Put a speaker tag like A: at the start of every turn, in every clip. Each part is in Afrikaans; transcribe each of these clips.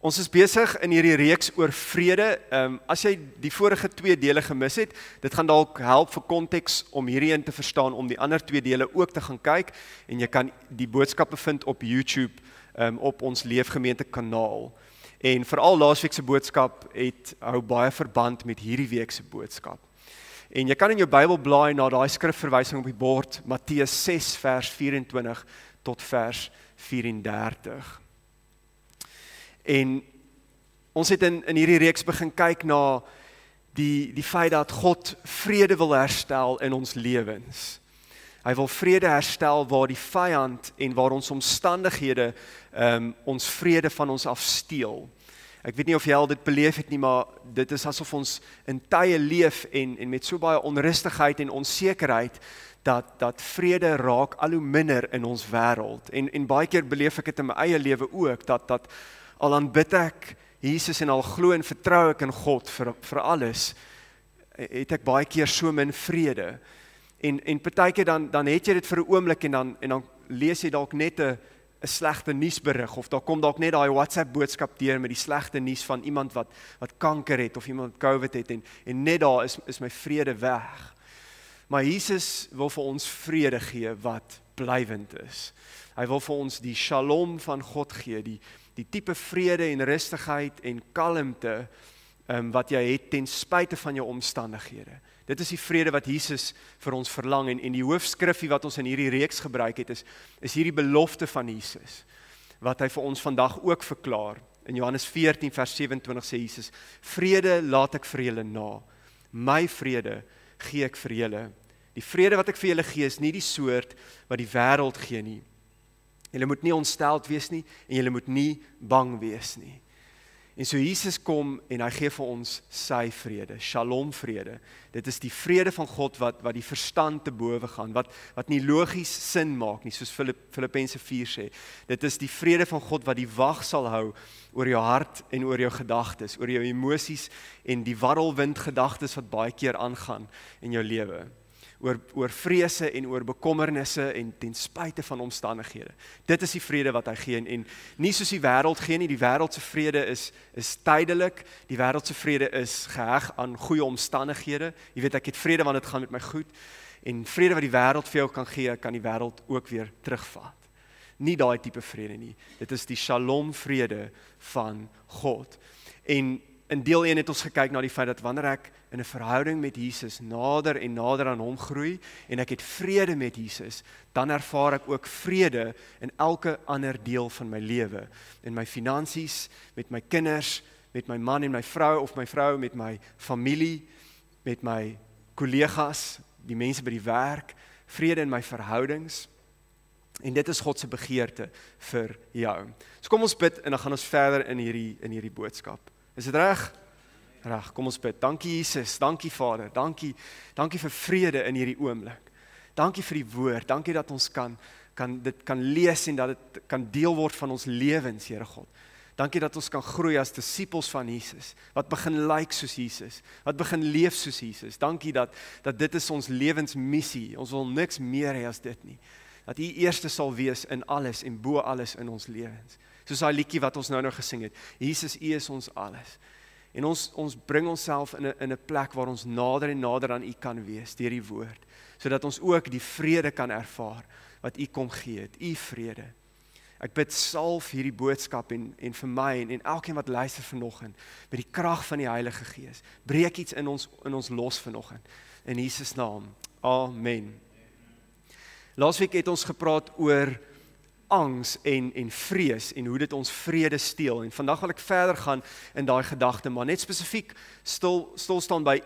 A: Ons is besig in hierdie reeks oor vrede. As jy die vorige 2 dele gemis het, dit gaan dalk help vir konteks om hierdie een te verstaan, om die ander 2 dele ook te gaan kyk, en jy kan die boodskappe vind op YouTube, op ons Leefgemeente kanaal. En veral laasweek se boodskap hou baie verband met hierdie week se boodskap. En jy kan in jou Bybel blaai na daai skrifverwysing op die bord, Matteus 6 vers 24 tot vers 34. En ons het in hierdie reeks begin kyk na die feit dat God vrede wil herstel in ons lewens. Hy wil vrede herstel waar die vyand en waar ons omstandighede ons vrede van ons afsteel. Ek weet nie of jy al dit beleef het nie, maar dit is asof ons in tye leef en met so baie onrustigheid en onsekerheid, dat vrede raak al hoe minder in ons wêreld. En baie keer beleef ek dit in my eie lewe ook, dat al aanbid ek Jesus en al glo en vertrou ek in God vir alles, het ek baie keer so min vrede. En partykeer dan het jy dit vir 'n oomblik en dan lees jy dalk net 'n slegte nuusberig, of daar kom dalk net daai WhatsApp boodskap deur met die slegte nuus van iemand wat kanker het of iemand COVID het en net daar is my vrede weg. Maar Jesus wil vir ons vrede gee wat blywend is. Hy wil vir ons die shalom van God gee, die tipe vrede en rustigheid en kalmte wat jy het ten spyte van jou omstandighede. Dit is die vrede wat Jesus vir ons verlang, en die hoofskrifgie wat ons in hierdie reeks gebruik het, is hierdie belofte van Jesus, wat hy vir ons vandag ook verklaar. In Johannes 14 vers 27 sê Jesus, vrede laat ek vir julle na, my vrede gee ek vir julle. Die vrede wat ek vir julle gee is nie die soort wat die wêreld gee nie. Julle moet nie ontsteld wees nie, en julle moet nie bang wees nie. En so Jesus kom en hy gee vir ons sy vrede, shalom vrede. Dit is die vrede van God wat die verstand te bowe gaan, wat nie logies sin maak nie, soos Filippense 4 sê. Dit is die vrede van God wat die wag sal hou oor jou hart en oor jou gedagtes, oor jou emosies en die warrelwind gedagtes wat baie keer aangaan in jou lewe. Oor vrese en oor bekommernisse en ten spyte van omstandighede. Dit is die vrede wat hy gee, en nie soos die wêreld gee nie. Die wêreld se vrede is tydelik, die wêreld se vrede is geheg aan goeie omstandighede. Jy weet, ek het vrede want dit gaan met my goed, en vrede wat die wêreld vir jou kan gee, kan die wêreld ook weer terugvat. Nie daai tipe vrede nie. Dit is die shalom vrede van God. En in deel 1 het ons gekyk na die feit dat wanneer ek in 'n verhouding met Jesus nader en nader aan hom groei, en ek het vrede met Jesus, dan ervaar ek ook vrede in elke ander deel van my lewe. In my finansies, met my kinders, met my man en my vrou, of my vrou met my familie, met my kollegas, die mense by die werk, vrede in my verhoudings. En dit is God se begeerte vir jou. So kom ons bid, en dan gaan ons verder in hierdie boodskap. Is dit reg? Reg, kom ons bid. Dankie Jesus, dankie Vader, dankie vir vrede in hierdie oomblik. Dankie vir die woord, dankie dat ons dit kan lees en dat dit kan deel word van ons lewens, Here God. Dankie dat ons kan groei as disippels van Jesus, wat begin lyk soos Jesus, wat begin leef soos Jesus. Dankie dat dit is ons lewensmissie, ons wil niks meer hê as dit nie. Dat U eerste sal wees in alles en bo alles in ons lewens. Soos daai liedjie wat ons nou gesing het, Jesus, U is ons alles. En ons bring onsself in 'n plek waar ons nader en nader aan U kan wees, deur die woord, sodat ons ook die vrede kan ervaar, wat U kom gee het, U vrede. Ek bid salf hierdie boodskap en vir my en elkeen wat luister vanoggend, met die krag van die Heilige Gees, breek iets in ons los vanoggend, in Jesus naam, amen. Laasweek het ons gepraat oor angs en vrees en hoe dit ons vrede steel. En vandag wil ek verder gaan in daai gedagte, maar net spesifiek stil staan by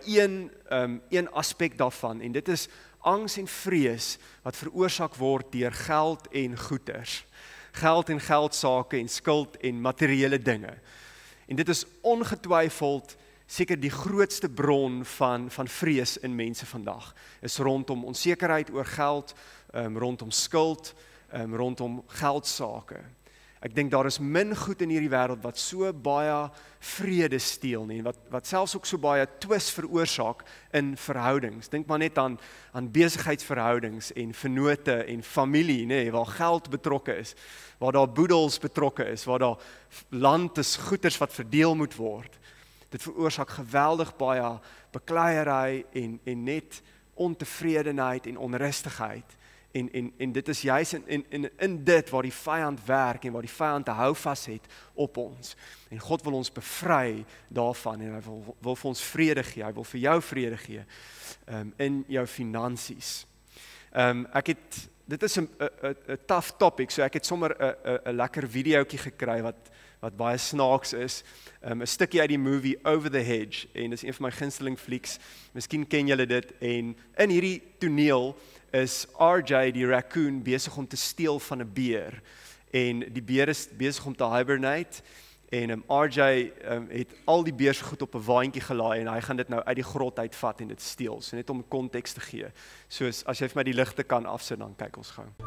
A: een aspek daarvan, en dit is angs en vrees wat veroorsaak word deur geld en goederes. Geld en geldsake en skuld en materiële dinge. En dit is ongetwyfeld seker die grootste bron van vrees in mense vandag. Is rondom onsekerheid oor geld, rondom skuld, rondom geldsake. Ek dink daar is min goed in hierdie wêreld wat so baie vrede steel nie, wat selfs ook so baie twis veroorsaak in verhoudings. Dink maar net aan besigheidsverhoudings en vennote en familie, nee, waar geld betrokke is, waar daar boedels betrokke is, waar daar land is, goederes wat verdeel moet word. Dit veroorsaak geweldig baie bekleierery en net ontevredenheid en onrustigheid. En dit is juist in dit waar die vyand werk en waar die vyand 'n houvas het op ons. En God wil ons bevry daarvan en hy wil vir ons vrede gee. Hy wil vir jou vrede gee in jou finansies. Dit is 'n tough topic, so ek het sommer 'n lekker videoetjie gekry wat baie snaaks is. 'n Stukkie uit die movie Over the Hedge en dis een van my gunsteling flieks. Miskien ken julle dit en in hierdie toneel is RJ die raccoon besig om te steel van 'n beer en die beer is besig om te hibernate en RJ het al die beer se goed op 'n waantjie gelaai en hy gaan dit nou uit die grot uitvat en dit steel. So net om konteks te gee. Soos as jy vir my die ligte kan afsit dan kyk ons gou.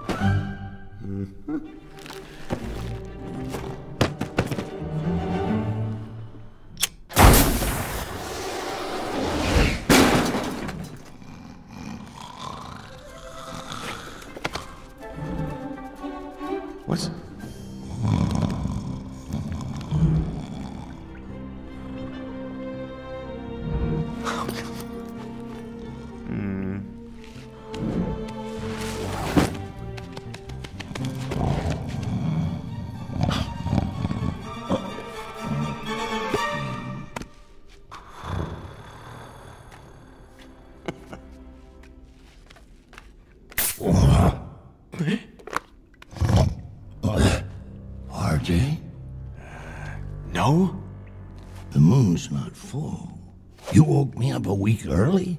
B: What's... RJ?
C: No?
B: The moon's not full. You woke me up a week early?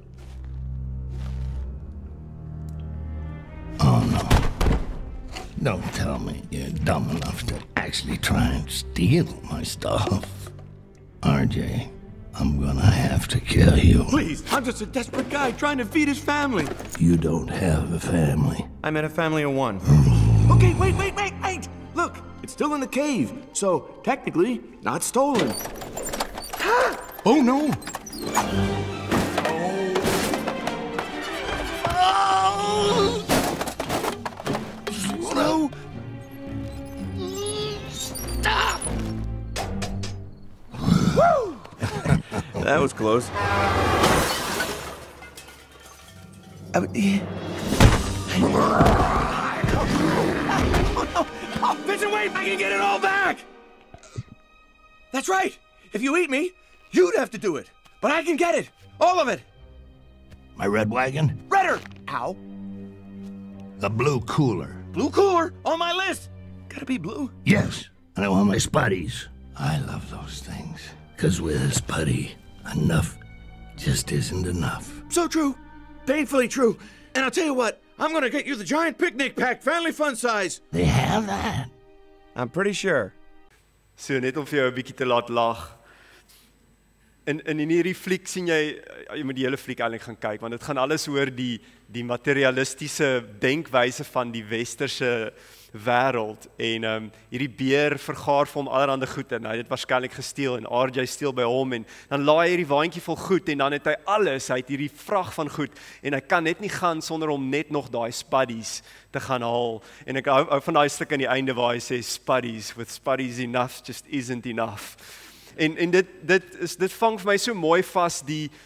B: Oh, no. Don't tell me you're dumb enough to actually try and steal my stuff. RJ, I'm gonna have to kill you.
C: Please, I'm just a desperate guy trying to feed his family.
B: You don't have a family.
C: I'm in a family of one. Okay, wait! Look, it's still in the cave, so technically not stolen. Oh no!
B: Slow. Stop!
C: Woo! That was close. Oh, Vincent, wait! I can get it all back! That's right! If you eat me, you'd have to do it. But I can get it! All of it!
B: My red wagon?
C: Redder! Ow!
B: A blue cooler.
C: Blue cooler on my list! Gotta be blue.
B: Yes, and I want my spuddies. I love those things. 'Cause with a spuddy, enough just isn't enough.
C: So true. Painfully true. And I'll tell you what, I'm gonna get you the giant picnic pack, family fun size.
B: They have that?
C: I'm pretty sure.
A: So net om vir jou 'n bietjie te laat lag. In hierdie fliek sien jy moet die hele fliek eintlik gaan kyk want dit gaan alles oor die materialistiese denkwyse van die westerse wêreld en hierdie beer vergaar vir hom allerlei goed en hy het dit waarskynlik gesteel en RJ steel by hom en dan laai hy hierdie waantjie vol goed en dan het hy alles, hy het hierdie vrag van goed en hy kan net nie gaan sonder om net nog daai spuddies te gaan haal en ek hou van daai stuk aan die einde waar hy sê spuddies, with spuddies enough just isn't enough. En dit vang vir my so mooi vas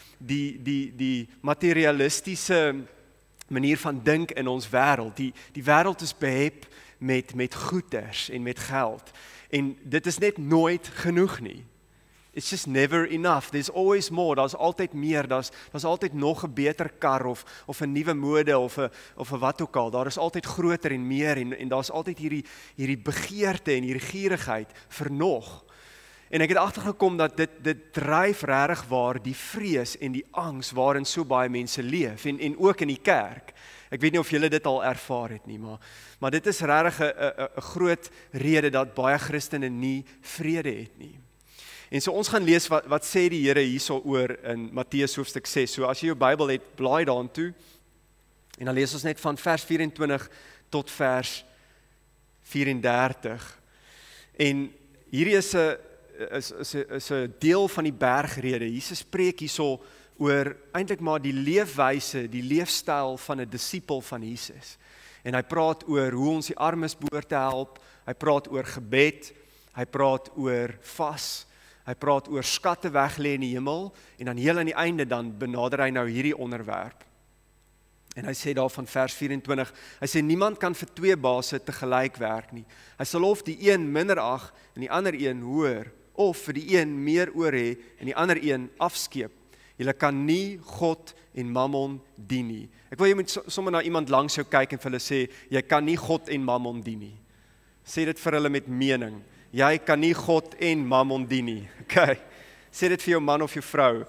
A: die materialistiese manier van dink in ons wêreld. Die wêreld is behep met goeders en met geld. En dit is net nooit genoeg nie. It's just never enough. There's always more. Daar's altyd meer. Daar's altyd nog 'n beter kar of 'n nuwe mode of 'n wat ook al. Daar is altyd groter en meer en daar's altyd hierdie begeerte en hierdie gierigheid vir nog. En ek het agtergekom dat dit dryf regtig waar die vrees en die angs waarin so baie mense leef en ook in die kerk. Ek weet nie of julle dit al ervaar het nie, maar dit is regtig 'n groot rede dat baie Christene nie vrede het nie. En so ons gaan lees wat sê die Here hierso oor in Matteus hoofstuk 6. So as jy jou Bybel het, blaai daartoe. En dan lees ons net van vers 24 tot vers 34. En hierdie is 'n deel van die bergrede. Jesus spreek hierso oor eintlik maar die leefwyse, die leefstyl van 'n disipel van Jesus. En hy praat oor hoe ons die armes behoort te help, hy praat oor gebed, hy praat oor vas, hy praat oor skatte weg lê in die hemel, en dan heel aan die einde dan benader hy nou hierdie onderwerp. En hy sê daar van vers 24, hy sê niemand kan vir twee baase tegelyk werk nie. Hy sal of die een minder ag en die ander een hoër, of vir die een meer oor hê en die ander een afskeep. Julle kan nie God en Mammon dien nie. Ek wil jy moet sommer na iemand langs jou kyk en vir hulle sê, jy kan nie God en Mammon dien nie. Sê dit vir hulle met mening. Jy kan nie God en Mammon dien nie. Okay. Sê dit vir jou man of jou vrou.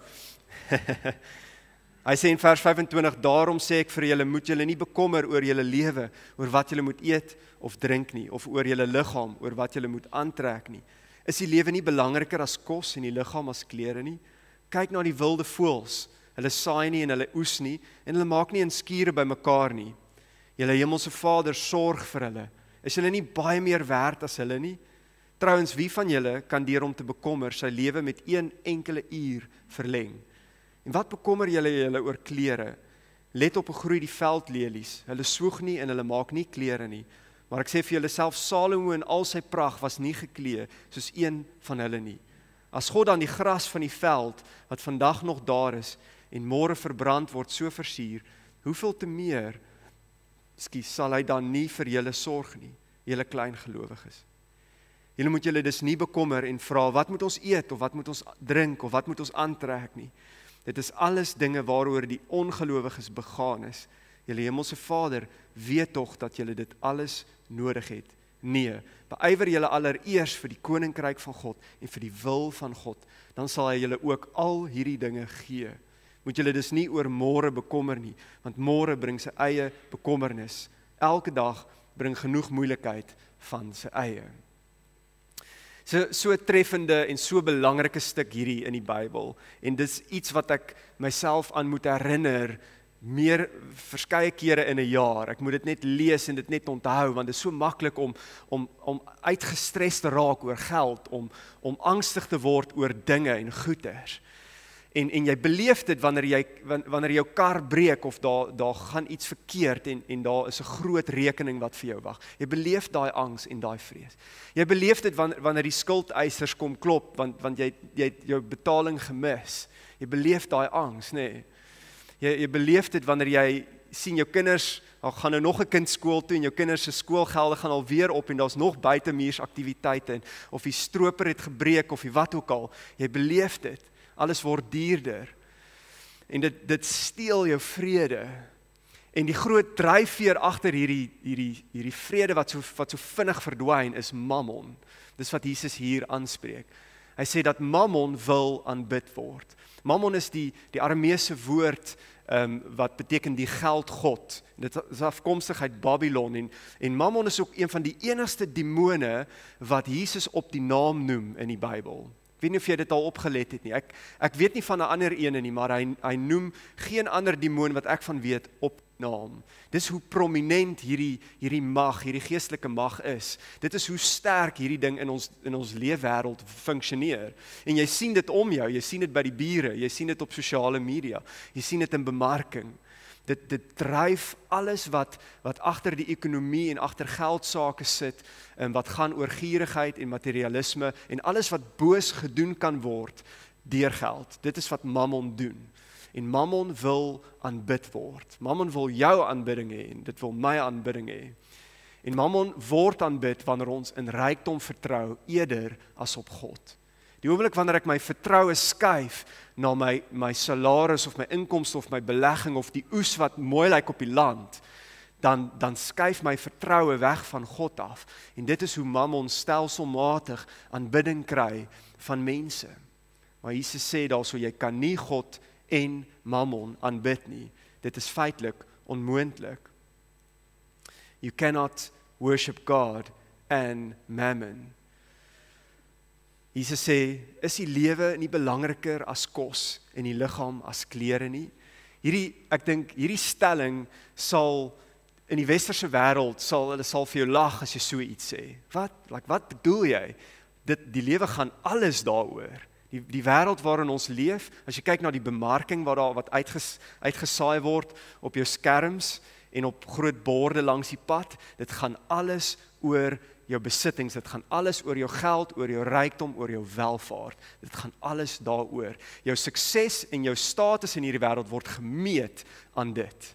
A: Hy sê in vers 25, daarom sê ek vir julle, moet julle nie bekommer oor julle lewe, oor wat julle moet eet of drink nie, of oor julle liggaam, oor wat julle moet aantrek nie. Is die lewe nie belangriker as kos en die liggaam as klere nie? Kyk na die wilde voëls, hulle saai nie en hulle oes nie, en hulle maak nie in skure bymekaar nie. Julle hemelse Vader sorg vir hulle. Is julle nie baie meer werd as hulle nie? Trouwens, wie van julle kan deur om te bekommer sy lewe met 1 enkele uur verleng? En wat bekommer julle oor klere? Let op hoe groei die veldlelies. Hulle swoeg nie en hulle maak nie klere nie. Maar ek sê vir julle, self Salomo in al sy pragt was nie geklee soos een van hulle nie. As God dan die gras van die veld, wat vandag nog daar is, en môre verbrand word, so versier, hoeveel te meer, sal hy dan nie vir julle sorg nie, julle klein gelowiges. Julle moet julle dus nie bekommer en vra, wat moet ons eet, of wat moet ons drink, of wat moet ons aantrek nie. Dit is alles dinge waaroor die ongelowiges begaan is. Julle hemelse Vader weet tog dat julle dit alles nodig het. Nee, beywer julle allereers vir die koninkryk van God en vir die wil van God, dan sal hy julle ook al hierdie dinge gee. Moet julle dus nie oor môre bekommer nie, want môre bring sy eie bekommernis. Elke dag bring genoeg moeilikheid van sy eie. So treffende en so belangrike stuk hierdie in die Bybel, en dis iets wat ek myself aan moet herinner, meer verskeie kere in 'n jaar. Ek moet dit net lees en dit net onthou, want dit is so maklik om uitgestres te raak oor geld, om angstig te word oor dinge en goeders. En jy beleef dit wanneer jou kar breek of daar gaan iets verkeerd en daar is 'n groot rekening wat vir jou wag. Jy beleef daai angs en daai vrees. Jy beleef dit wanneer die skuldeisers kom klop want jy het jou betaling gemis. Jy beleef daai angs, nê. Jy beleef dit wanneer jy sien jou kinders, gaan nou nog 'n kind skool toe en jou kinders se skoolgelde gaan alweer op en daar's nog buitemuursaktiwiteite of die stroper het gebreek of wat ook al. Jy beleef dit. Alles word duurder. En dit steel jou vrede. En die groot dryfveer agter hierdie vrede wat so vinnig verdwyn is Mammon. Dis wat Jesus hier aanspreek. Hy sê dat Mammon wil aanbid word. Mammon is die Arameese woord wat beteken die geldgod. Dit is afkomstig uit Babylon en Mammon is ook een van die enigste demone wat Jesus op die naam noem in die Bybel. Ek weet nie of jy dit al opgelet het nie. Ek weet nie van 'n ander ene nie, maar hy noem geen ander demoon wat ek van weet op naam. Dis hoe prominent hierdie mag, hierdie geestelike mag is. Dit is hoe sterk hierdie ding in ons leefwêreld funksioneer. En jy sien dit om jou, jy sien dit by die bure, jy sien dit op sosiale media, jy sien dit in bemarking. Dit dryf alles wat agter die ekonomie en agter geldsake sit, en wat gaan oor gierigheid en materialisme en alles wat boos gedoen kan word deur geld. Dit is wat Mammon doen. En Mammon wil aanbid word. Mammon wil jou aanbidding hê en dit wil my aanbidding hê. En Mammon word aanbid wanneer ons in rykdom vertrou eerder as op God. Die oomblik wanneer ek my vertroue skuif na my salaris of my inkomste of my belegging of die oes wat mooi lyk op die land, dan skuif my vertroue weg van God af. En dit is hoe Mammon stelselmatig aanbidding kry van mense. Maar Jesus sê daarso, jy kan nie God en Mammon aanbid nie. Dit is feitelik onmoontlik. You cannot worship God and Mammon. Jesus sê, is die lewe nie belangriker as kos en die liggaam as klere nie? Ek dink hierdie stelling sal in die westerse wêreld hulle sal vir jou lag as jy so iets sê. Wat bedoel jy? Die lewe gaan alles daaroor. Die wêreld waarin ons leef, as jy kyk na die bemarking wat uitgesaai word op jou skerms en op groot borde langs die pad, dit gaan alles oor jou besittings, dit gaan alles oor jou geld, oor jou rykdom, oor jou welvaart. Dit gaan alles daaroor. Jou sukses en jou status in hierdie wêreld word gemeet aan dit.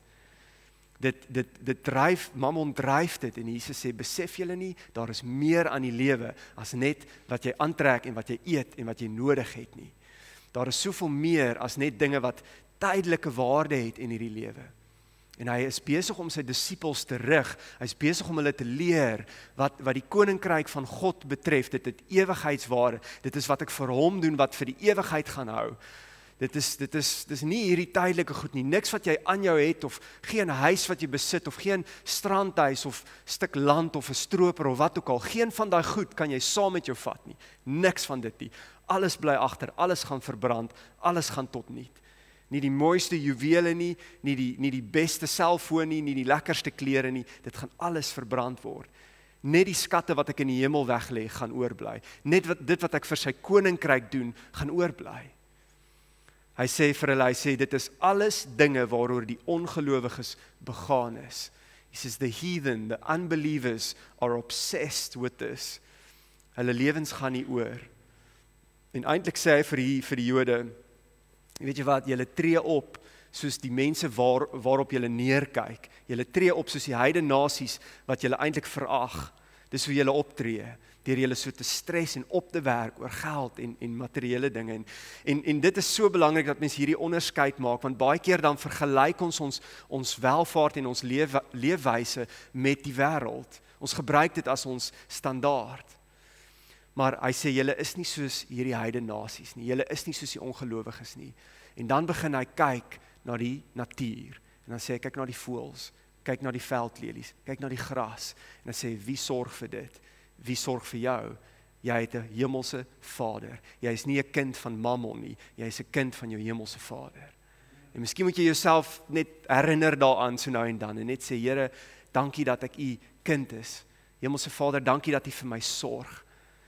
A: Dit dryf, Mammon dryf dit en Jesus sê, besef julle nie, daar is meer aan die lewe as net wat jy aantrek en wat jy eet en wat jy nodig het nie. Daar is soveel meer as net dinge wat tydelike waarde het in hierdie lewe. En hy is besig om sy disippels te rig, hy is besig om hulle te leer wat die koninkryk van God betref, dit het ewigheidswaarde, dit is wat ek vir hom doen, wat vir die ewigheid gaan hou. Dit is nie hierdie tydelike goed nie, niks wat jy aan jou het, of geen huis wat jy besit, of geen strandhuis, of stuk land, of 'n stroper, of wat ook al, geen van daai goed kan jy saam met jou vat nie, niks van dit nie, alles bly agter, alles gaan verbrand, alles gaan tot niet. Nie die mooiste juwele nie, nie die beste selfoon nie, nie die lekkerste klere nie, dit gaan alles verbrand word. Net die skatte wat ek in die hemel weglê, gaan oorbly. Net dit wat ek vir sy koninkryk doen, gaan oorbly. Hy sê vir hulle, dit is alles dinge waaroor die ongelowiges begaan is. He says, the heathen, the unbelievers are obsessed with this. Hulle lewens gaan nie oor. En eintlik sê hy vir die Jode, weet jy wat, julle tree op soos die mense waarop julle neerkyk. Julle tree op soos die heidene nasies wat julle eintlik verag. Dis hoe julle optree, deur julle so te stres en op te werk oor geld en materiële dinge. En dit is so belangrik dat mens hierdie onderskeid maak, want baie keer dan vergelyk ons welvaart en ons leefwyse met die wêreld. Ons gebruik dit as ons standaard. Maar hy sê, julle is nie soos hierdie heidene nasies nie, julle is nie soos die ongelowiges nie. En dan begin hy kyk na die natuur, en dan sê hy, kyk na die voëls, kyk na die veldlelies, kyk na die gras, en dan sê hy, wie sorg vir dit? Wie sorg vir jou? Jy het 'n hemelse Vader, jy is nie 'n kind van Mammon nie, jy is 'n kind van jou hemelse Vader. En miskien moet jy jouself net herinner daaraan so nou en dan, en net sê, Here, dankie dat ek u kind is, hemelse Vader, dankie dat u vir my sorg.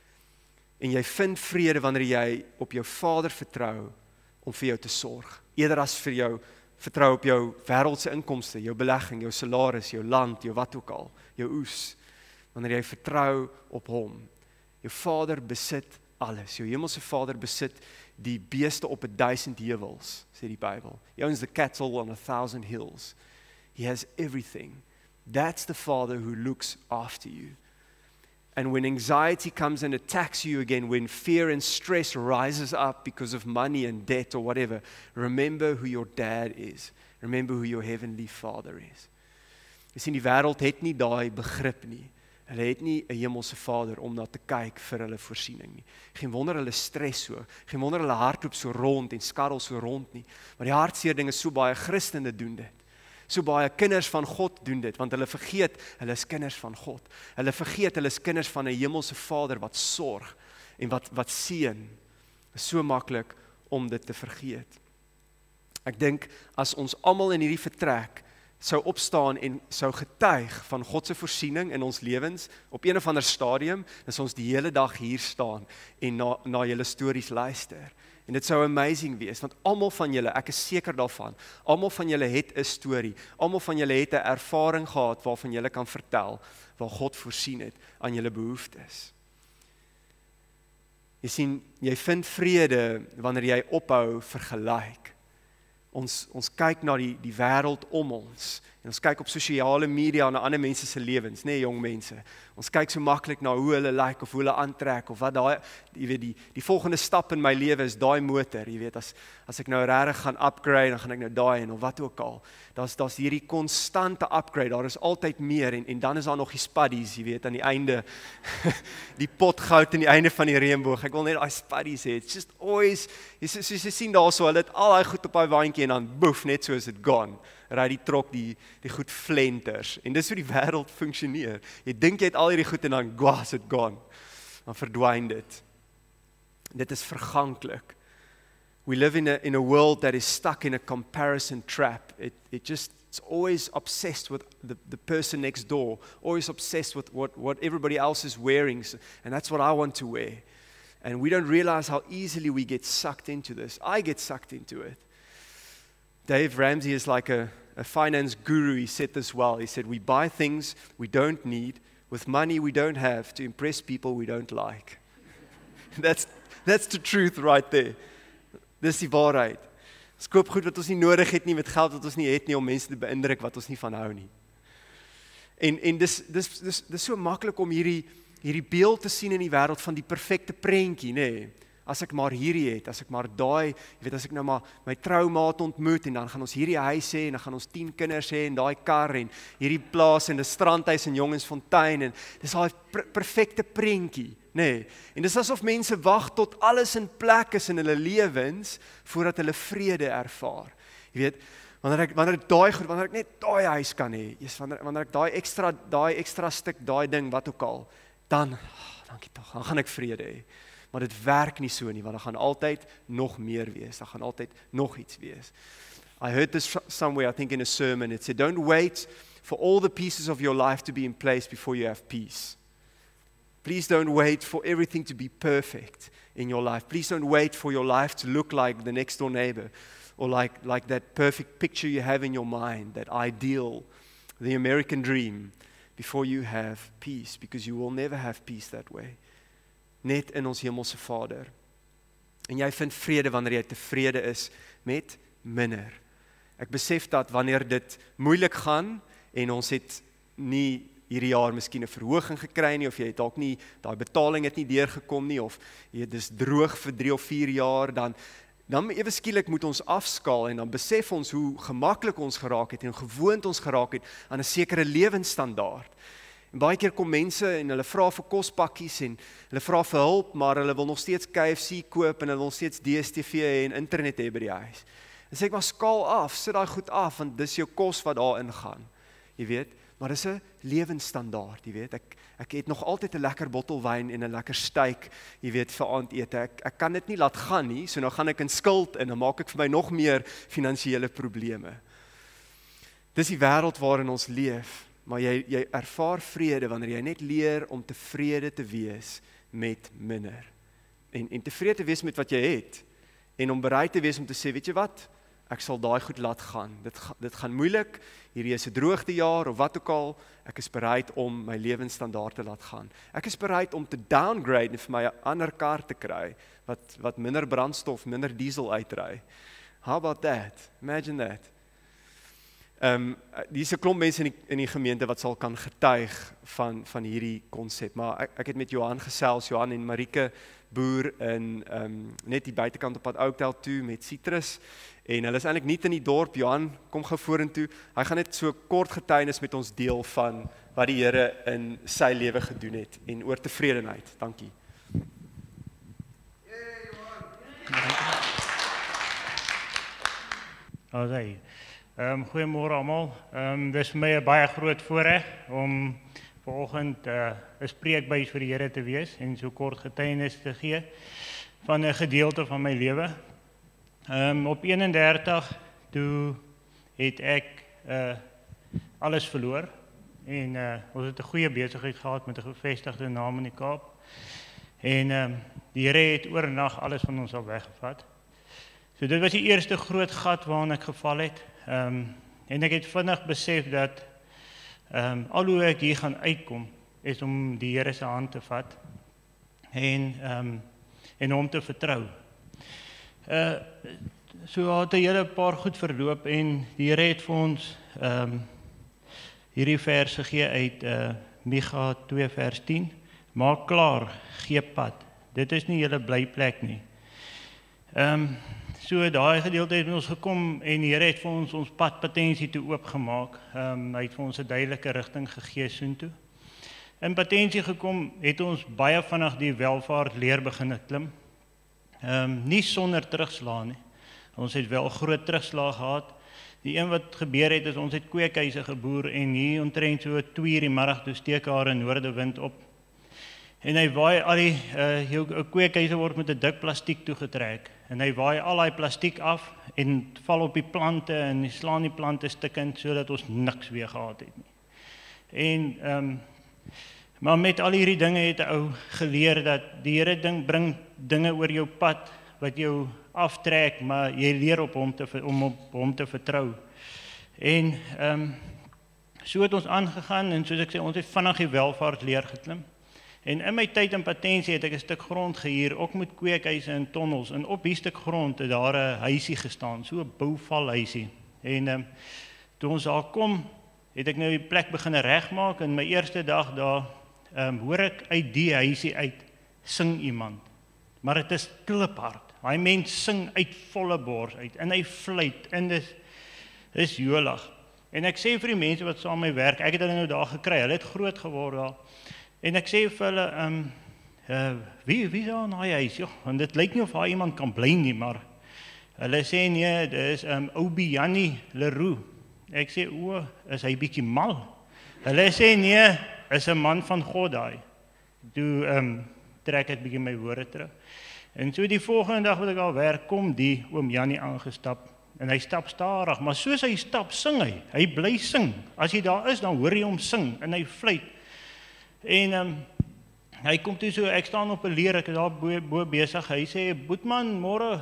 A: En jy vind vrede wanneer jy op jou Vader vertrou om vir jou te sorg. Eerder as vir jou vertrou op jou wêreldse inkomste, jou belegging, jou salaris, jou land, jou wat ook al, jou oes. Wanneer jy vertrou op hom. Jou Vader besit alles. Jou hemelse Vader besit die beeste op 1000 heuwels, sê die Bybel. He owns the cattle on 1,000 hills. He has everything. That's the Father who looks after you. And when anxiety comes and attacks you again, when fear and stress rises up because of money and debt or whatever, remember who your dad is. Remember who your heavenly Father is. Jy sien, die wêreld het nie daai begrip nie. Hulle het nie 'n hemelse Vader om na te kyk vir hulle voorsiening nie. Geen wonder hulle stres so, geen wonder hulle hardloop so rond en skarrel so rond nie. Maar die hartseer ding is, so baie Christene doen dit. So baie kinders van God doen dit, want hulle vergeet, hulle is kinders van God. Hulle vergeet, hulle is kinders van 'n hemelse Vader wat sorg en wat seën. Dit is so maklik om dit te vergeet. Ek dink, as ons almal in hierdie vertrek sou opstaan en sou getuig van God se voorsiening in ons lewens, op een of ander stadium, is ons die hele dag hier staan en na julle stories luister. En dit sou amazing wees, want almal van julle, ek is seker daarvan, almal van julle het 'n storie, almal van julle het 'n ervaring gehad waarvan julle kan vertel, waar God voorsien het aan julle behoeftes. Jy sien, jy vind vrede wanneer jy ophou vergelyk. Ons kyk na die wêreld om ons, en ons kyk op sosiale media na ander mense se lewens, nee, jong mense. Ons kyk so maklik na hoe hulle lyk of hoe hulle aantrek of wat daai, jy weet, die volgende stap in my lewe is daai motor, jy weet, as ek nou regtig gaan upgrade, dan gaan ek nou daai en of wat ook al. Daar's hierdie konstante upgrade, daar is altyd meer en dan is daar nog die spuddies, jy weet, aan die einde die pot goud aan die einde van die reënboog. Ek wil net daai spuddies hê. It's just always, jy sien daarso, hulle het al daai goed op daai waantjie en dan boef, net so is it gone. Ry die trok die goed flenters. En dis hoe die wêreld funksioneer. Jy dink jy het al hierdie goed en dan is it gone. Dan verdwyn dit. Dit is verganklik. We live in a world that is stuck in a comparison trap. It just It's always obsessed with the person next door, always obsessed with what everybody else is wearing, and that's what I want to wear. And we don't realize how easily we get sucked into this. I get sucked into it. Dave Ramsey is like a finance guru. He said this well. He said, we buy things we don't need with money we don't have to impress people we don't like. That's the truth right there. Dis die waarheid. Ons koop goed wat ons nie nodig het nie, met geld wat ons nie het nie, om mense te beïndruk wat ons nie van hou nie. En dis so maklik om hierdie beeld te sien in die wêreld van die perfekte prentjie, nê? As ek maar hierdie het, as ek maar daai, jy weet, as ek nou maar my troumaat ontmoet, en dan gaan ons hierdie huis hê, en dan gaan ons 10 kinders hê, en daai kar, en hierdie plaas, en 'n strandhuis in Jongensfontein, en dis daai perfekte prentjie, nê? En dis asof mense wag tot alles in plek is in hulle lewens, voordat hulle vrede ervaar. Jy weet, wanneer ek net daai huis kan hê, wanneer ek daai ekstra stuk, daai ding, wat ook al, dan, dankie tog, dan gaan ek vrede hê. Maar dit werk nie so nie, want daar gaan altyd nog meer wees, daar gaan altyd nog iets wees. I heard this somewhere, I think in a sermon, it said, don't wait for all the pieces of your life to be in place before you have peace. Please don't wait for everything to be perfect in your life. Please don't wait for your life to look like the next door neighbor, or like that perfect picture you have in your mind, that ideal, the American dream, before you have peace, because you will never have peace that way. Net in ons hemelse Vader. En jy vind vrede wanneer jy tevrede is met minder. Ek besef dat wanneer dit moeilik gaan, en ons het nie hierdie jaar miskien 'n verhoging gekry nie, of jy het dalk nie, daai betaling het nie deurgekom nie, of dit is droog vir 3 of 4 jaar, dan ewe skielik moet ons afskaal, en dan besef ons hoe gemaklik ons geraak het, en gewoond ons geraak het aan 'n sekere lewensstandaard. En baie keer kom mense en hulle vra vir kospakkies en hulle vra vir hulp, maar hulle wil nog steeds KFC koop en hulle wil nog steeds DStv hê en internet hê by die huis. En sê ek, maar skaal af, sit daai goed af, want dis jou kos wat daarin gaan. Jy weet, maar dis 'n lewensstandaard, jy weet. Ek het nog altyd 'n lekker bottel wyn en 'n lekker steak, jy weet, vir aandete. Ek kan dit nie laat gaan nie, so nou gaan ek in skuld en dan maak ek vir my nog meer finansiële probleme. Dis die wêreld waarin ons leef. Maar jy ervaar vrede wanneer jy net leer om tevrede te wees met minder. En tevrede te wees met wat jy het. En om bereid te wees om te sê, weet jy wat? Ek sal daai goed laat gaan. Dit gaan moeilik, hierdie is 'n droogtejaar of wat ook al. Ek is bereid om my lewensstandaard te laat gaan. Ek is bereid om te downgrade en vir my 'n ander kar te kry, wat minder brandstof, minder diesel uitry. How about that? Imagine that. Hier is 'n klomp mense in die gemeente wat sal kan getuig van hierdie konsep, maar ek het met Johan gesels, Johan en Marike boer in net die buitekant op pad Oakdale toe met Citrus, en hulle is eintlik nie in die dorp. Johan, kom gou vorentoe. Hy gaan net so kort getuienis met ons deel van wat die Here in sy lewe gedoen het en oor tevredenheid. Dankie.
D: Alright. Goeiemôre almal. Dis vir my 'n baie groot voorreg om vanoggend 'n spreekbuis vir die Here te wees en so kort getuienis te gee van 'n gedeelte van my lewe. Op 31 toe het ek alles verloor en ons het 'n goeie besigheid gehad met 'n gevestigde naam in die Kaap. En die Here het oornag alles van ons al weggevat. So dit was die eerste groot gat waarin ek geval het. En ek het vinnig besef dat al hoe ek hier gaan uitkom is om die Here se hand te vat en hom te vertrou. So het die Here 'n paar goed verloop en die Here het vir ons hierdie vers gegee uit Micha 2 vers 10. Maak klaar, gee pad. Dit is nie julle blyplek nie. So daai gedeelte het met ons gekom en die Here het vir ons padpatensie toe oopgemaak. Hy het vir ons 'n duidelike rigting gegee soontoe. In patensie gekom het ons baie vinnig die welvaart leer begin klim. Nie sonder terugslag nie. Ons het wel groot terugslag gehad. Die een wat gebeur het is ons het kweekhuise geboer en hier omtrent so 2:00 die middag toe steek haar 'n noordewind op. En hy waai al die jou kweekhuise word met 'n dik plastiek toegetrek. En hy waai al die plastiek af en val op die plante en slaan die plante stukkend sodat ons niks weer gehad het nie. En maar met al hierdie dinge het 'n ou geleer dat die Here bring dinge oor jou pad wat jou aftrek, maar jy leer op hom om op hom te vertrou. En so het ons aangegaan en soos ek sê, ons het vinnig die welvaartsleer geklim. En in my tyd in Patensie het ek 'n stuk grond gehuur, ook met kweekhuise en tonnels. En op die stuk grond het daar 'n huisie gestaan, so 'n bouvalhuisie. En toe ons daar kom, het ek nou die plek begin regmaak en my eerste dag daar hoor ek uit die huisie uit sing iemand. Maar dit is kliphard. Daai mens sing uit volle bors uit en hy fluit en dis jolig. En ek sê vir die mense wat saam met my werk, ek het hulle nou daar gekry, hulle het groot geword daar. En ek sê vir hulle, wie is daar in daai huis? Ja, want dit lyk nie of daar iemand kan bly nie, maar hulle sê nee, dis Obi Jannie Leroux. Ek sê, is hy bietjie mal? Hulle sê nee, is 'n man van God daai. Toe trek ek bietjie my woorde terug. En so die volgende dag wat ek al werk, kom die oom Jannie aangestap. En hy stap stadig, maar soos hy stap, sing hy. Hy bly sing. As hy daar is, dan hoor jy hom sing en hy fluit. En hy kom toe so, ek staan op 'n leer, ek is daar bo besig. Hy sê, "Boetman, môre,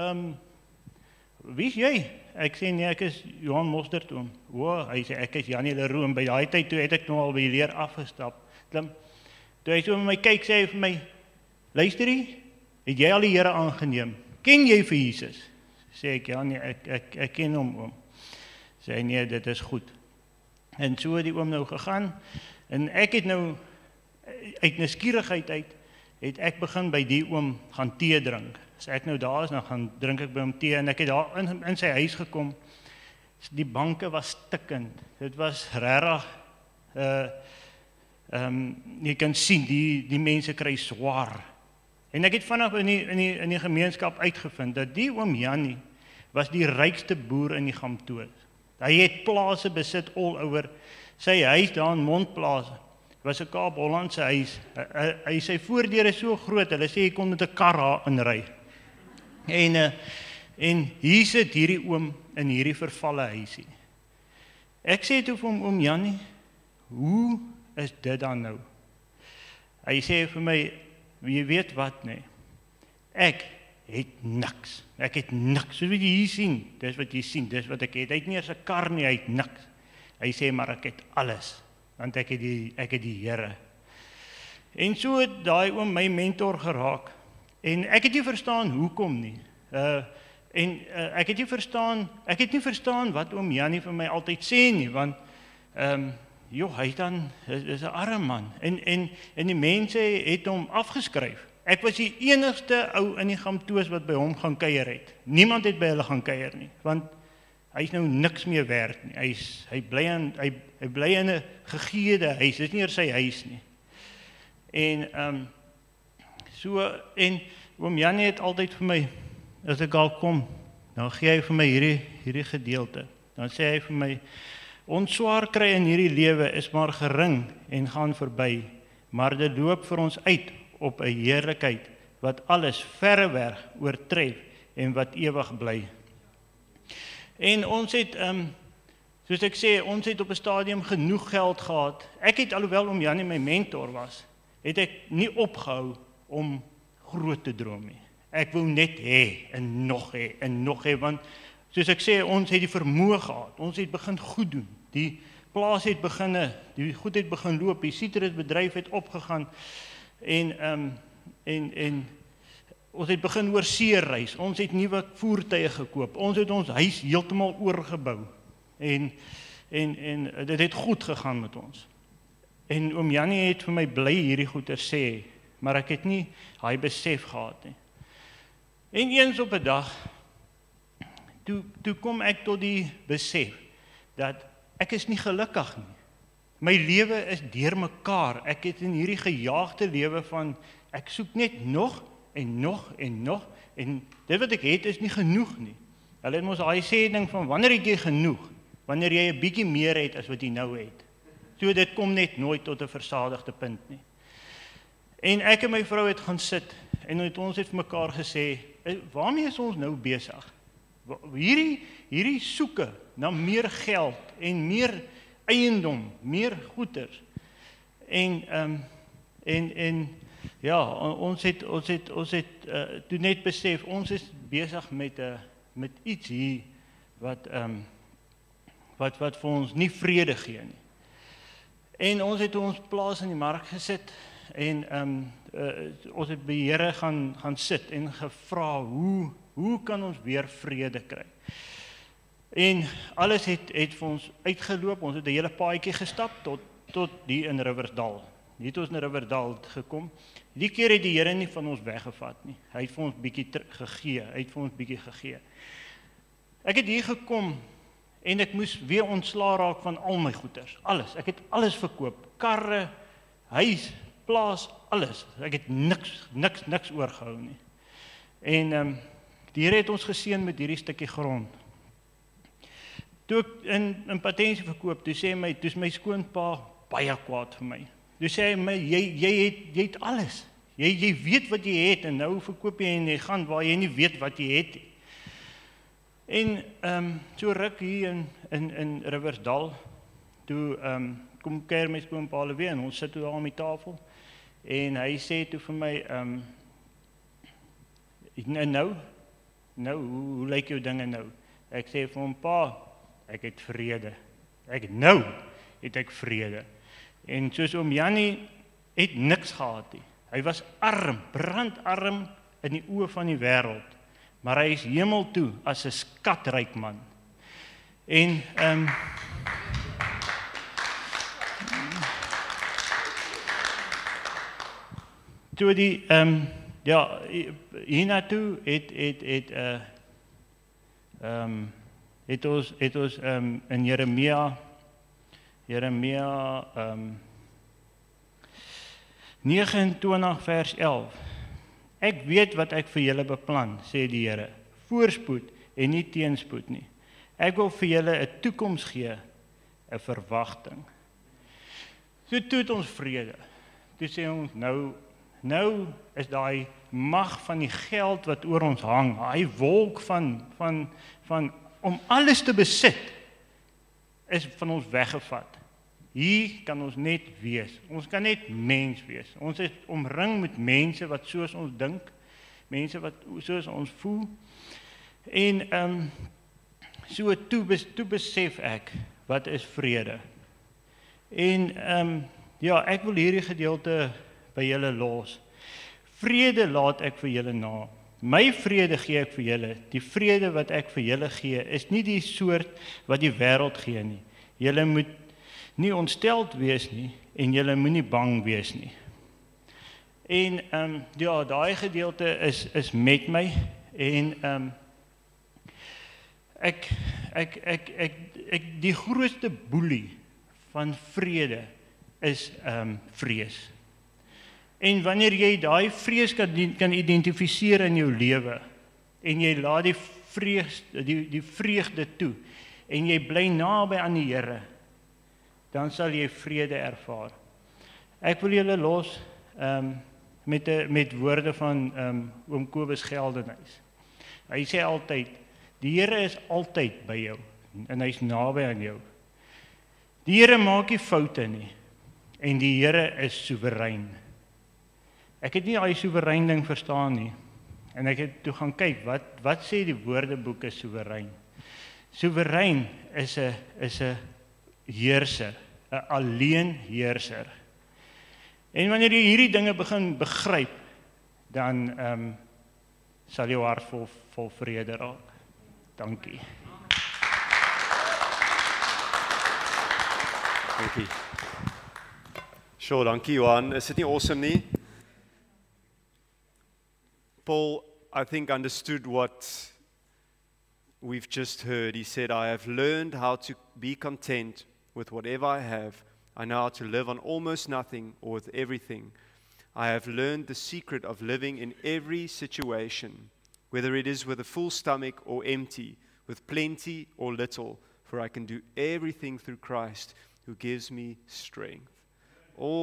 D: wie is jy?" Ek sê, "Nee, ek is Johan Mostertoon." Hy sê, "Ek is Jannie Leroux." En by daai tyd toe het ek nou al by die leer afgestap. Klim. Toe hy so met my kyk, sê hy vir my, "Luister jy, het jy al die Here aangeneem? Ken jy vir Jesus?" Sê ek, "Ja, nee, ek ken hom, oom." Sê hy, "Nee, dit is goed." En so het die oom nou gegaan. En ek het nou, uit nuuskierigheid uit, het ek begin by die oom gaan tee drink. As ek nou daar is, dan gaan drink ek by hom tee. En ek het daar in sy huis gekom. Die banke was stikkend. Dit was regtig, jy kan sien, die mense kry swaar. En ek het vanaf in die gemeenskap uitgevind, dat die oom Jannie was die rykste boer in die Gamtoos. Hy het plase besit all over. Sy huis daar in Montplaas was 'n Kaap-Hollandse huis. Sy voordeur is so groot, hulle sê jy kon met 'n kar daar inry. En hier sit hierdie oom in hierdie vervalle huisie. Ek sê toe vir hom, "Oom Jannie, hoe is dit dan nou?" Hy sê vir my, "Jy weet wat, nee, ek het niks. Ek het niks. Soos wat jy hier sien, dis wat jy sien, dis wat ek het. Hy het nie eens 'n kar nie, hy het niks." Hy sê, "Maar ek het alles, want ek het die Here." En so het daai oom my mentor geraak. En ek het nie verstaan hoekom nie. Ek het nie verstaan wat oom Jannie vir my altyd sê nie, want hy is 'n arme man. En die mense het hom afgeskryf. Ek was die enigste ou in die Gamtoos wat by hom gaan kuier het. Niemand het by hulle gaan kuier nie, want hy is nou niks meer werd nie. Hy bly in 'n gegeede huis. Dit is nie eers sy huis nie. En oom Jannie het altyd vir my, as ek al kom, dan gee hy vir my hierdie gedeelte. Dan sê hy vir my, "Ons swaar kry in hierdie lewe is maar gering en gaan verby, maar dit loop vir ons uit op 'n heerlikheid wat alles verreweg oortref en wat ewig bly." En ons het, soos ek sê, ons het op 'n stadium genoeg geld gehad. Ek het, alhoewel oom Jannie my mentor was, het ek nie opgehou om groot te droom nie. Ek wou net hê en nog hê, want soos ek sê, ons het die vermoë gehad. Ons het begin goed doen. Die plaas het die goed het begin loop. Die sitrusbedryf het opgegaan. En ons het begin oor see reis. Ons het nuwe voertuie gekoop. Ons het ons huis heeltemal oorgebou. En dit het goed gegaan met ons. En oom Jannie het vir my bly hierdie goeie sê, maar ek het nie daai besef gehad nie. En eens op 'n dag, toe kom ek tot die besef dat ek is nie gelukkig nie. My lewe is deurmekaar. Ek het in hierdie gejaagde lewe van ek soek net nog en dit wat ek het is nie genoeg nie. Hulle het mos daai sê ding van wanneer het jy genoeg? Wanneer jy 'n bietjie meer het as wat jy nou het. So dit kom net nooit tot 'n versadigde punt nie. En ek en my vrou het gaan sit en ons het vir mekaar gesê, waarmee is ons nou besig? Hierdie soeke na meer geld en meer eiendom, meer goeders. En ja, ons het toe net besef, ons is besig met iets hier wat vir ons nie vrede gee nie. En ons het ons plaas in die mark gesit en ons het by die Here gaan sit en gevra, hoe kan ons weer vrede kry? En alles het vir ons uitgeloop, ons het 'n hele paadjie gestap tot die in Riversdal. Hier het ons in Riversdal gekom. Die keer het die Here nie van ons weggevat nie. Hy het vir ons bietjie gegee. Ek het hier gekom en ek moes weer ontslaa raak van al my goeders. Alles. Ek het alles verkoop. Karre, huis, plaas, alles. Ek het niks oorgehou nie. En die Here het ons geseën met hierdie stukkie grond. Toe ek in patensie verkoop, toe sê my skoonpa baie kwaad vir my. Toe sê hy my, jy het alles. Jy weet wat jy het en nou verkoop jy en jy gaan waar jy nie weet wat jy het. En so ruk hier in Riversdal, toe kom kuier my skoonpa weer en ons sit toe daar aan die tafel. En hy sê toe vir my, nou, hoe lyk jou dinge nou? Ek sê vir hom, pa, ek het vrede. Nou het ek vrede. En soos oom Jannie het niks gehad nie. Hy was arm, brandarm in die oë van die wêreld. Maar hy is hemel toe as 'n skatryk man. En toe die ja, hiernatoe het ons in Jeremia 29 vers 11. Ek weet wat ek vir julle beplan, sê die Here, voorspoed en nie teenspoed nie. Ek wil vir julle 'n toekoms gee, 'n verwagting. So toe het ons vrede. Toe sê ons nou is daai mag van die geld wat oor ons hang, daai wolk van om alles te besit, is van ons weggevat. Hier kan ons net wees. Ons kan net mens wees. Ons is omring met mense wat soos ons dink, mense wat soos ons voel. En so toe besef ek wat is vrede. En ja, ek wil hierdie gedeelte by julle los. Vrede laat ek vir julle na. My vrede gee ek vir julle. Die vrede wat ek vir julle gee, is nie die soort wat die wêreld gee nie. Julle moet nie ontsteld wees nie en julle moenie bang wees nie. En ja, daai gedeelte is met my en ek die grootste boelie van vrede is vrees. En wanneer jy daai vrees kan identifiseer in jou lewe en jy laat die vreugde toe en jy bly naby aan die Here, dan sal jy vrede ervaar. Ek wil julle los met woorde van oom Kobus Geldenhuys. Hy sê altyd, die Here is altyd by jou en hy's naby aan jou. Die Here maak nie foute nie en die Here is soewerein. Ek het nie daai soewerein ding verstaan nie. En ek het toe gaan kyk, wat sê die Woordeboek is soewerein? Soewerein is 'n heerser, 'n alleen heerser. En wanneer jy hierdie dinge begin begryp, dan sal jou hart vol vrede raak. Dankie.
A: Dankie. Sure, dankie Johan. Is dit nie awesome nie? Paul, I think, understood what we've just heard. He said, I have learned how to be content with whatever I have. I know how to live on almost nothing or with everything. I have learned the secret of living in every situation, whether it is with a full stomach or empty, with plenty or little, for I can do everything through Christ who gives me strength.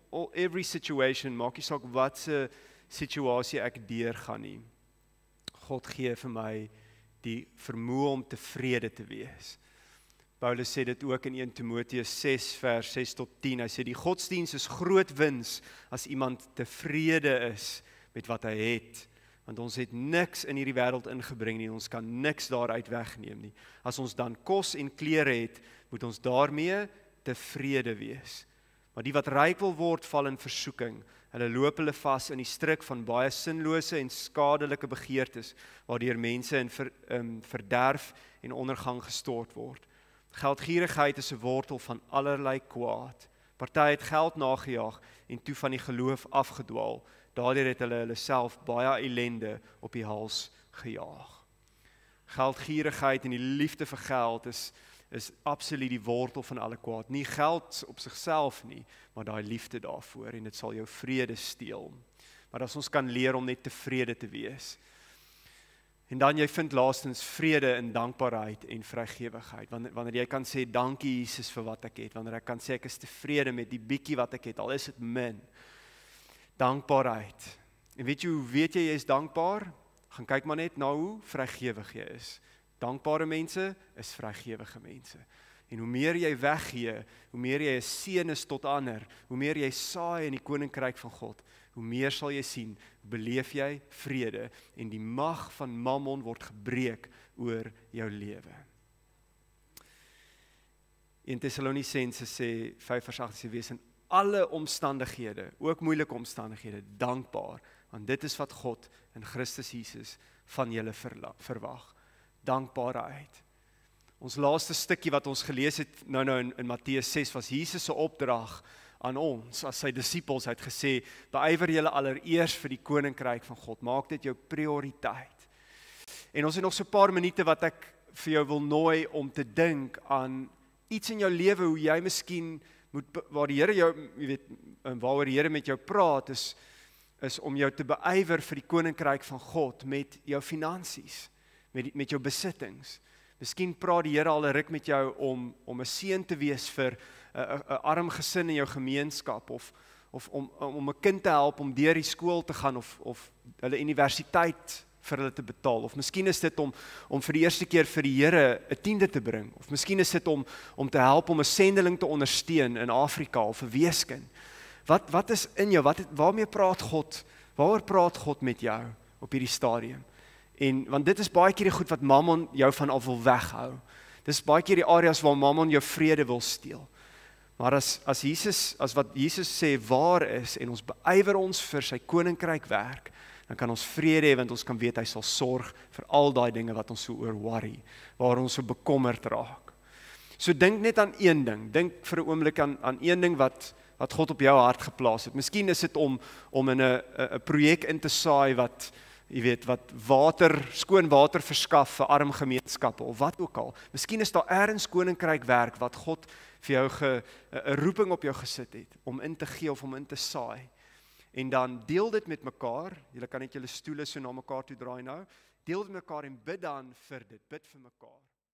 A: every situation, maak nie saak wat se situasie ek deurgaan nie. God gee vir my die vermoë om tevrede te wees. Paulus sê dit ook in 1 Timoteus 6 vers 6 tot 10. Hy sê die godsdiens is groot wins as iemand tevrede is met wat hy het. Want ons het niks in hierdie wêreld ingebring nie, ons kan niks daaruit wegneem nie. As ons dan kos en klere het, moet ons daarmee tevrede wees. Maar die wat ryk wil word, val in versoeking. Hulle loop hulle vas in die struik van baie sinlose en skadelike begeertes, waardeur mense in verderf en ondergang gestort word. Geldgierigheid is 'n wortel van allerlei kwaad. Party het geld nagejaag en toe van die geloof afgedwaal. Daardeur het hulle self baie ellende op die hals gejaag. Geldgierigheid en die liefde vir geld is absoluut die wortel van alle kwaad. Nie geld op sigself nie, maar daai liefde daarvoor en dit sal jou vrede steel. Maar as ons kan leer om net tevrede te wees. En dan jy vind laastens vrede in dankbaarheid en vrygewigheid. Wanneer jy kan sê dankie Jesus vir wat ek het, wanneer ek kan sê ek is tevrede met die bietjie wat ek het, al is dit min. Dankbaarheid. En weet jy is dankbaar? Gaan kyk maar net na hoe vrygewig jy is. Dankbare mense is vrygewige mense. En hoe meer jy weggee, hoe meer jy 'n seën is tot ander, hoe meer jy saai in die koninkryk van God, hoe meer sal jy sien, beleef jy vrede en die mag van Mammon word gebreek oor jou lewe. 1 Tessalonisense sê 5 vers 8 sê wees in alle omstandighede, ook moeilike omstandighede, dankbaar, want dit is wat God in Christus Jesus van julle verwag. Dankbaarheid. Ons laaste stukkie wat ons gelees het nou in Matteus 6 was Jesus se opdrag aan ons as sy disippels. Hy het gesê, beywer julle allereers vir die koninkryk van God. Maak dit jou prioriteit. En ons het nog so 'n paar minute wat ek vir jou wil nooi om te dink aan iets in jou lewe hoe jy miskien waar die Here jou, jy weet, waaroor die Here met jou praat is om jou te beywer vir die koninkryk van God met jou finansies, met jou besittings. Miskien praat die Here al 'n ruk met jou om 'n seën te wees vir 'n arm gesin in jou gemeenskap of om 'n kind te help om deur die skool te gaan of hulle universiteit vir hulle te betaal. Of miskien is dit om vir die eerste keer vir die Here 'n tiende te bring. Of miskien is dit om te help om 'n sendeling te ondersteun in Afrika of 'n weeskind. Wat is in jou? Waaroor praat God met jou op hierdie stadium? Want dit is baie keer die goed wat Mammon jou van af wil weghou. Dis baie keer die areas waar Mammon jou vrede wil steel. Maar as wat Jesus sê waar is en ons beywer ons vir sy koninkryk werk, dan kan ons vrede hê want ons kan weet hy sal sorg vir al daai dinge wat ons so oor worry, waar ons so bekommerd raak. So dink net aan een ding. Dink vir 'n oomblik aan een ding wat God op jou hart geplaas het. Miskien is dit om in 'n projek in te saai wat jy weet, wat skoon water verskaf vir arm gemeenskappe of wat ook al. Miskien is daar eers koninkryk werk wat God vir jou 'n roeping op jou gesit het om in te gee of om in te saai. En dan deel dit met mekaar. Julle kan net julle stoele so na mekaar toe draai nou. Deel dit met mekaar en bid dan vir dit. Bid vir mekaar.